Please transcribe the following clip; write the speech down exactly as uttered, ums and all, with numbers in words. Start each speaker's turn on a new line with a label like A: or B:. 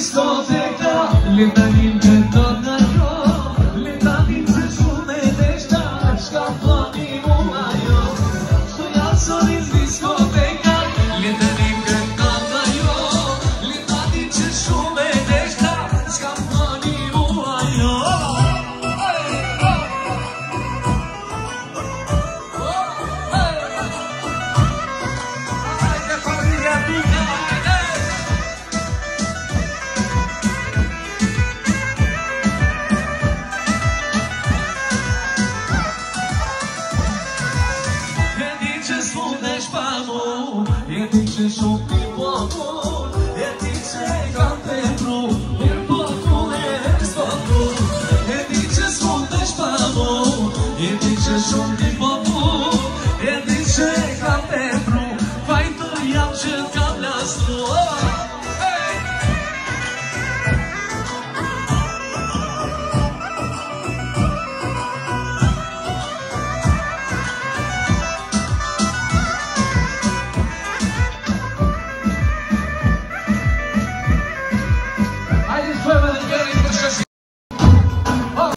A: discoteca, le danim că tot n-ajo, le danim să șumedești, așa toate numai eu. Ștoia sorin discoteca, le danim că tot n-ajo, le danim să șumedești, așa toate numai eu. E din ce spune-și pamul, e din ce șopti pomul.